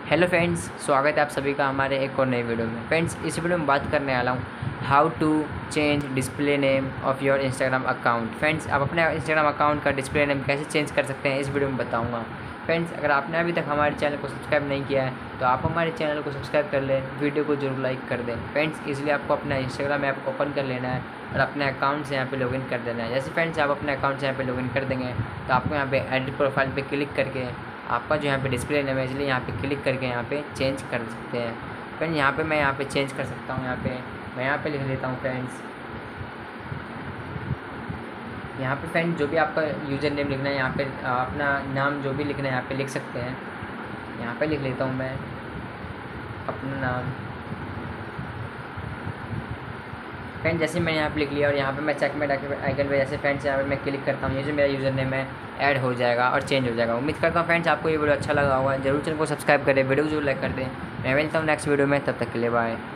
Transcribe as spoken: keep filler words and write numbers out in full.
Hello friends, स्वागत है आप सभी का हमारे एक और नई वीडियो में। फ्रेंड्स, इस वीडियो में बात करने वाला हूँ how to change display name of your Instagram account. Friends, आप अपने इंस्टाग्राम अकाउंट का डिस्प्ले नेम कैसे चेंज कर सकते हैं इस वीडियो में बताऊँगा। फ्रेंड्स, अगर आपने अभी तक हमारे चैनल को सब्सक्राइब नहीं किया है तो आप हमारे चैनल को सब्सक्राइब कर लें, वीडियो को जरूर लाइक कर दें। फ्रेंड्स, इसलिए आपको अपना इंस्टाग्राम ऐप ओपन कर लेना है और अपने अकाउंट से यहाँ पे लॉगिन कर देना है। जैसे फ्रेंड्स आप अपने अकाउंट से यहाँ पे लॉगिन कर देंगे तो आपको यहाँ पे एडिट प्रोफाइल पे क्लिक करके आपका जो यहाँ पे डिस्प्ले नेम है इसलिए यहाँ पे क्लिक करके यहाँ पे चेंज कर सकते हैं। फ्रेंड, यहाँ पे मैं यहाँ पे चेंज कर सकता हूँ। यहाँ पे मैं यहाँ पे लिख लेता हूँ फ्रेंड्स, यहाँ पे फ्रेंड जो भी आपका यूज़र नेम लिखना है यहाँ पे अपना नाम जो भी लिखना है यहाँ पे लिख सकते हैं। यहाँ पे लिख लेता हूँ मैं अपना नाम। फ्रेंड, जैसे मैंने यहाँ पे लिख लिया और यहाँ पे मैं चेक में आइकन पे जैसे फ्रेंड्स यहाँ पे मैं क्लिक करता हूँ, ये जो मेरा यूज़र नेम है ऐड हो जाएगा और चेंज हो जाएगा। उम्मीद करता हूँ फ्रेंड्स आपको ये वीडियो अच्छा लगा होगा। जरूर चैनल को सब्सक्राइब करें, वीडियो को जरूर लाइक कर दें। मैं मिलता हूँ नेक्स्ट वीडियो में, तब तक के लिए बाय।